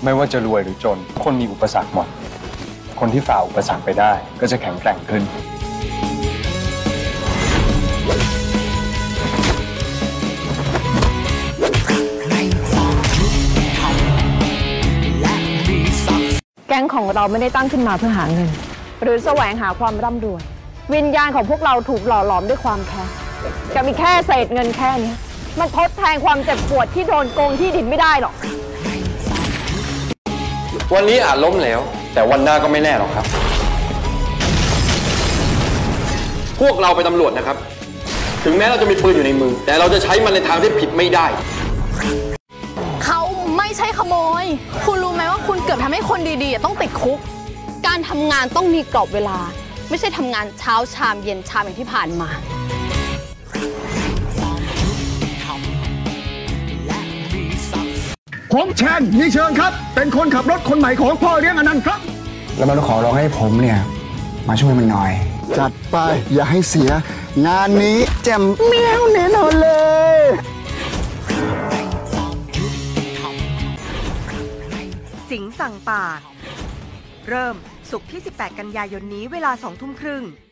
ไม่ว่าจะรวยหรือจนคนมีอุปสรรคหมดคนที่ฝ่าอุปสรรคไปได้ก็จะแข็งแกร่งขึ้นแก๊งของเราไม่ได้ตั้งขึ้นมาเพื่อหาเงินหรือแสวงหาความร่ำรวยวิญญาณของพวกเราถูกหล่อหลอมด้วยความแค้นจะมีแค่เศษเงินแค่นี้มันทดแทนความเจ็บปวดที่โดนโกงที่ดินไม่ได้หรอกวันนี้อาจล้มเหลวแต่วันหน้าก็ไม่แน่หรอกครับพวกเราเป็นตำรวจนะครับถึงแม้เราจะมีปืนอยู่ในมือแต่เราจะใช้มันในทางที่ผิดไม่ได้เขาไม่ใช่ขโมยคุณรู้ไหมว่าคุณเกือบทำให้คนดีๆต้องติดคุกการทำงานต้องมีกรอบเวลาไม่ใช่ทำงานเช้าชามเย็นชามอย่างที่ผ่านมาผมแชนนี่เชิญครับเป็นคนขับรถคนใหม่ของพ่อเลี้ยงอนันต์ครับแล้วมันขอร้องให้ผมเนี่ยมาช่วยมันหน่อยจัดไปอย่าให้เสียงานนี้แจ่มเมี้ยวแน่นอนเลยสิงห์สั่งป่าเริ่มศุกร์ที่18 กันยายนนี้เวลา 20:30 น